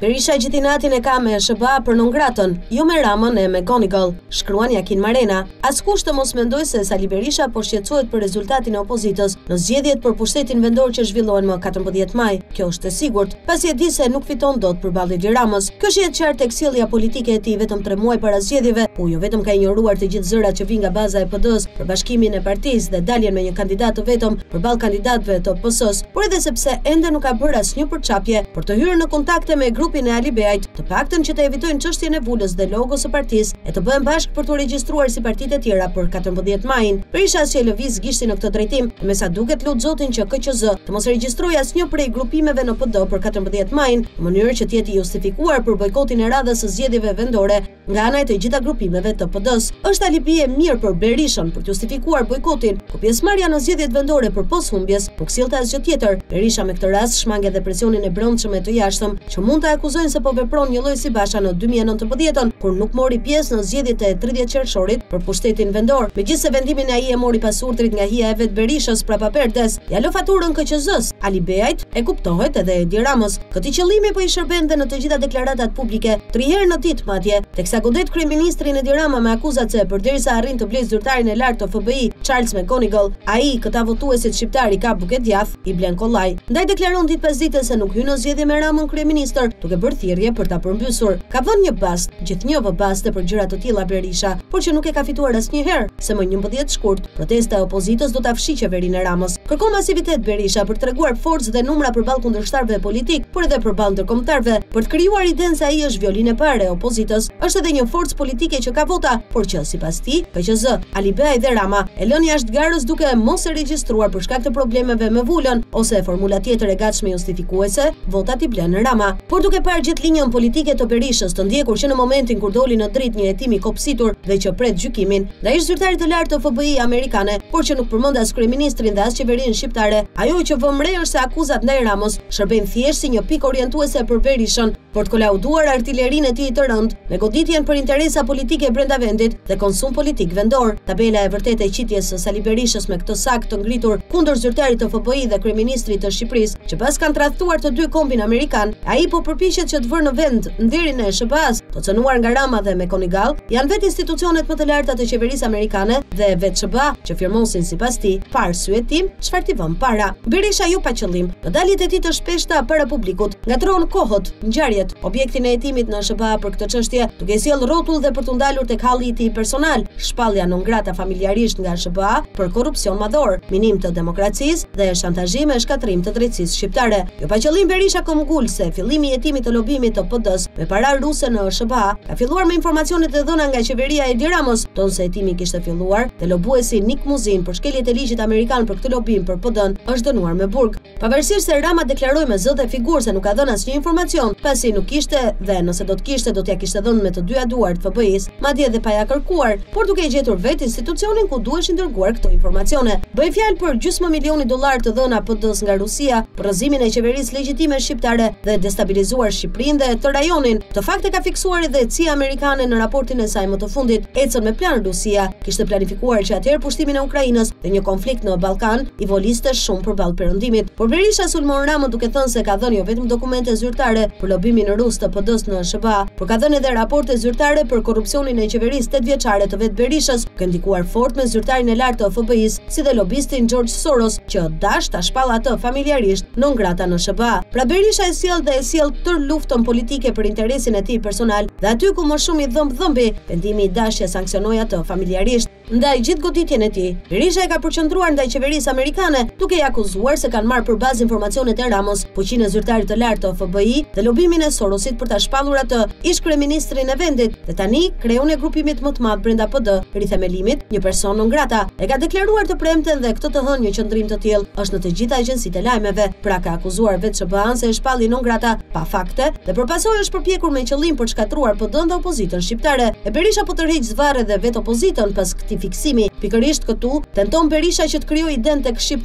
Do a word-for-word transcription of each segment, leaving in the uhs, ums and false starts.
Berisha gjitinatin e ka me S B A për non gratën, jo me Ramën e me Gonigal, shkruan Jakin Marena. Askush të mos mendoj se Sali Berisha po shqetësohet për rezultatin e opozitës në zgjedhjet për pushtetin vendor që zhvillohen më katërmbëdhjetë maj. Kjo është e sigurt, pasi e di se nuk fiton dot përballë Edi Ramës. Kjo shihet qartë tek sjellja politike e tij vetëm tre muaj para zgjedhjeve, ku jo vetëm ka injoruar të gjithë zërat që vijnë nga baza e P D-s për bashkimin e partisë dhe daljen me një kandidat të vetëm përballë kandidatëve të P S-s, por edhe sepse ende nuk ka bërë asnjë përçapje për të hyrë në kontakte me grupin e Ali Beajt, të paktën që të evitojnë çështjen e vulës dhe logos së partisë e të bëhen bashkë për të regjistruar si partitë e tjera për katërmbëdhjetë majin. Berisha si e lëviz gishtin në këtë drejtim, me sa duket lut zotin që K Q Z të mos regjistrojë asnjë prej grupimeve në P D për katërmbëdhjetë majin, në mënyrë që të jetë i justifikuar për bojkotin e radhës së zgjedhjeve vendore nga ana e të gjitha grupimeve të P D-s. Është alibi e mirë për Berishën për të justifikuar bojkotin, ku pjesëmarrja në zgjedhjet vendore për poshumbjes nuk sillte asgjë tjetër. Berisha me këtë rast shmange dhe presionin e brendshëm e të jashtëm që mund ta akuzojnë se po vepron një lloj si Basha në dy mijë e nëntëmbëdhjetë, kur nuk mori pjesë në zgjedhjet e tridhjetë qershorit për pushtetin vendor. Megjithëse vendimin ai e mori pas urdhrit nga hija e vet Berishës prapaperdes, ja lë faturën K Q Z-s, Ali Beajt e kuptohet edhe Edi Ramës. Këtij qëllimi po i shërben dhe në të gjitha deklaratat publike, tri herë në ditë madje, teksa godet kryeministrin Edi Rama me akuzat se përderisa arrin të blejë zyrtarin e lartë të F B I, Charles McGonigal, ai këta votuesit shqiptar i ka buket djath, i blen kollaj. Ndaj deklaron ditë pas dite se nuk hyn në zgjedhje me Ramën kryeministër, duke bërë thirrje për ta përmbysur. Ka vënë një bast, gjithnjë baste për gjëra të tilla Berisha, por që nuk e ka fituar asnjëherë, se më njëmbëdhjetë shkurt, protesta e opozitës do ta fshijë qeverinë e Ramës. Kërkon masivitet Berisha për treguar forcë dhe numra përballë kundërshtarëve politik, por edhe përballë ndërkombëtarëve, për të krijuar idenë se ai është violinë e parë e opozitës. Është edhe një forcë politike që ka vota, por që sipas tij, K Q Z, Ali Beaj dhe Rama e lënë jashtë garës duke mos e regjistruar për shkak të problemeve me vulën ose formula tjetër e gatshme justifikuese, votat i blen Rama. Por duke parë gjithë linjën politike të Berishës, të ndjekur që në momentin kur doli në dritë një hetim i kopsitur dhe që pret gjykimin, ndaj zyrtarit të lartë të F B I amerikane, por që nuk përmend as kryeministrin dhe as qeverinë shqiptare, ajo që vëmë re është se akuzat ndaj Ramës shërbejnë thjesht si një pikë orientuese për Berishën për të kolauduar artilerinë e tij të rëndë me goditjen për interesa politike brenda vendit dhe konsum politik vendor. Tabela e vërtetë e qitjes së Sali Berishës me këtë sak të ngritur kundër zyrtarit të F B I dhe kryeministrit të Shqipërisë, që pas kanë tradhtuar të dy kombin amerikan, ai po përpiqet që të vërë në vend nderin e S B A-s, të cënuar nga Rama dhe McGonigal, janë vetë institucionet më të larta të qeverisë amerikane dhe vetë S B A që firmosin sipas tij, pa arsye tim, çfarë ti vën para. Berisha jo pa qëllim, në daljet e tij të shpeshta para publikut, ngatron kohët, ngjarjet, objektin e hetimit në S B A për këtë çështje, duke sjellë rrotull dhe për të ndalur tek halli i tij personal, shpallja non grata familjarisht nga S B A për korrupsion madhor, minim të demokracisë dhe shantazhim e shkatrim të drejtësisë shqiptare. Jo pa qëllim Berisha këmbgul se fillimi i hetimit të lobimit të P D-s me para ruse në S B A ka filluar me informacionet e dhëna nga qeveria e Edi Ramës, tonë se hetimi kishte filluar dhe lobuesi Nik Muzin për shkeljet e ligjit amerikan për këtë lobim për P D-n është dënuar me burg. Pavarësisht se Rama deklaroi me zë dhe figurë se nuk ka dhënë asnjë informacion, pasi nuk kishte dhe nëse do të kishte do t'ja kishte dhënë me të dyja duart F B I-s, madje edhe pa ja kërkuar, por duke gjetur vetë institucionin ku duheshin dërguar këto informacione. Bëj fjalë për gjysmë milioni dollar të dhëna P D-s nga Rusia për rrëzimin e qeverisë legjitime shqiptare dhe destabilizuar Shqipërinë dhe të rajonin. Të fakte ka fiksuar edhe C I A amerikane në raportin e saj më të fundit. Ecën me plan Rusia kishte planifikuar që atëherë pushtimin e Ukrainës dhe një konflikt në Ballkan i voliste shumë përballë perëndimit. Por Berisha sulmon Ramën duke thënë se ka dhënë jo vetëm dokumente zyrtare për lobimin rus të P D-s në S B A, por ka dhënë edhe raporte zyrtare për korrupsionin e qeverisë tetëvjeçare të vet Berishës, ka ndikuar fort me zyrtarin e lartë të F B I-s, si dhe lobistin George Soros, që dash ta shpall atë familjarisht non grata në S B A. Pra Berisha e sjell dhe e sjell tër luftën politike për interesin e tij personal dhe aty ku më shumë i dhëmb dhëmbi, vendimi i dashje sanksionoi atë familjarisht. Ndaj gjithë goditjen e tij, Berisha e ka përqendruar ndaj qeverisë amerikane, duke i akuzuar se kanë marrë përbazë informacionet e Ramës, fuqinë e zyrtarit të lartë të F B I dhe lobimin e Sorosit për ta shpallur atë ish kryeministrin e vendit, dhe tani kreun e grupimit më të madh brenda P D, rithemelimit, një person non grata, e ka deklaruar të premten dhe këtë të hënë një qendrim të tillë është në të gjitha agjencitë e lajmeve. Pra ka akuzuar vetë S B A-n se e shpalli non grata pa fakte dhe përpasoj është përpjekur me qëllim për shkatruar P D-n dhe opozitën shqiptare. E Berisha po tërheq zvarre dhe vetë opozitën pas këtij fiksimi. Pikërisht këtu tenton Berisha që të krijojë idenë tek shqiptarët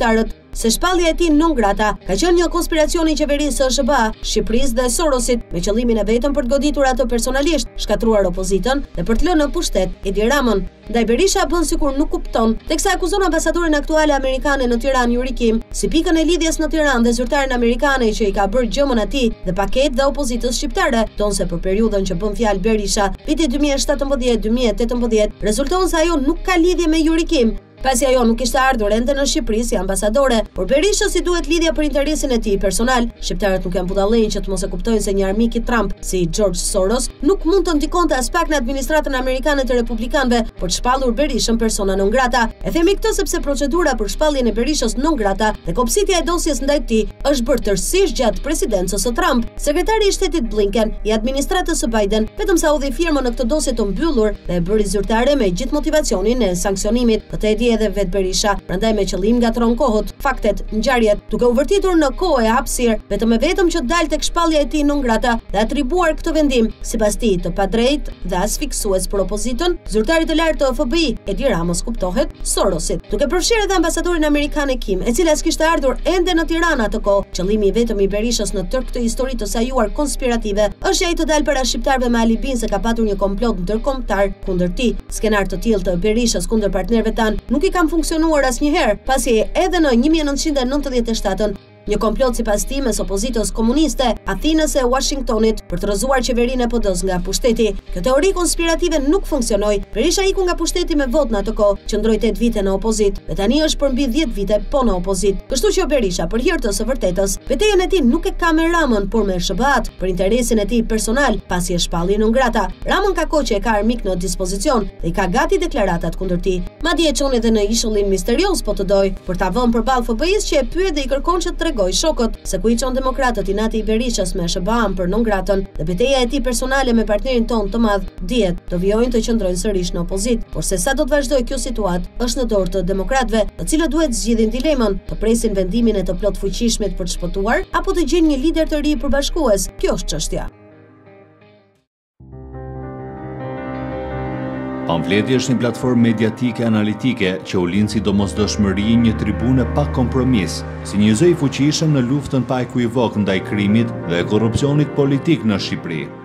se shpallja e tij non grata ka qenë një konspiracion i qeverisë së S B A, Shqipërisë dhe Sorosit me qëllimin e vetëm për të goditur ato personalisht, shkatruar opozitën dhe për të lënë në pushtet Edi Ramën. Ndaj Berisha bën sikur nuk kupton, teksa akuzon ambasadorin aktuale amerikane në Tiranë Yuri Kim si pikën e lidhjes në Tiranë dhe zyrtarin amerikane që i ka bërë gjëmën atij dhe paketë dhe opozitës shqiptare, tonë se për periudhën që bën fjalë Berisha, viti dy mijë e shtatëmbëdhjetë dy mijë e tetëmbëdhjetë, rezulton se ajo nuk ka lidhje me Yuri Kim, pasi ajo nuk ishte ardhur ende në Shqipëri si ambasadore, por Berisha si duhet lidhja për interesin e tij personal. Shqiptarët nuk janë budallënj që të mos e kuptojnë se një armik i Trump si George Soros nuk mund të ndikonte as pak në administratën amerikane të republikanëve për të shpallur Berishën persona non grata. E themi këtë sepse procedura për shpalljen e Berishës non grata dhe kopsitja e dosjes ndaj tij është bërë tërësisht gjatë presidencës së Trump. Sekretari i shtetit Blinken i administratës së Biden vetëm sa udhë firmën në këtë dosje të mbyllur dhe e bëri zyrtare me gjithë motivacionin e sanksionimit. Këtë e di edhe vet Berisha, prandaj me qëllim ngatron kohët, faktet, ngjarjet, duke u vërtitur në kohë e hapësirë, vetëm e vetëm që dalë tek shpallja e tij non grata dhe atribuar këtë vendim sipas tij të padrejtë dhe asfiksues për opozitën, zyrtarit të lartë të F B I, Edi Ramës, kuptohet, Sorosit. Duke përfshirë edhe ambasadorin amerikan e Kim, e cila s'kishte ardhur ende në Tiranë atë kohë, qëllimi i vetëm i Berishës në tërë këtë histori të sajuar konspirative është ai të dalë para shqiptarëve me alibin se ka patur një komplot ndërkombëtar kundër tij. Skenar të tillë të Berishës kundër partnerëve tan nuk i kam funksionuar asnjëherë, pasi edhe në një mijë e nëntëqind e nëntëdhjetë e shtatën një komplot sipas tij mes opozitës komuniste, Athinës e Washingtonit për të rrëzuar qeverinë e P D-s nga pushteti. Kjo teori konspirative nuk funksionoi. Berisha iku nga pushteti me votë në atë kohë, qëndroi tetë vite në opozit dhe tani është për mbi dhjetë vite po në opozit. Kështu që Berisha, për hir të së vërtetës, betejën e tij nuk e ka me Ramën, por me S B A-t për interesin e tij personal, pasi e shpalli non grata. Ramën ka kohë që e ka armik në dispozicion dhe i ka gati deklaratat kundër tij. Madje e çon edhe në ishullin misterios po të doj, për ta vënë përballë F B I-s që e pyet dhe i kërkon që të tregoj shokët se ku i çon demokratët i nati i Berishës me S B A-n për non gratën dhe betejë e tij personale me partnerin ton të madh dihet do vijojnë të qëndrojnë sërish në opozit, por se sa do të vazhdojë kjo situatë është në dorë të demokratëve, të cilët duhet zgjidhin dilemën, të presin vendimin e të plot fuqishmit për të shpëtuar apo të gjejnë një lider të ri përbashkues. Kjo është çështja. Pamfleti është një platformë mediatike analitike që u lind si domosdoshmëri një tribune pa kompromis, si një zë i fuqishëm në luftën pa ekuivok ndaj krimit dhe korrupsionit politik në Shqipëri.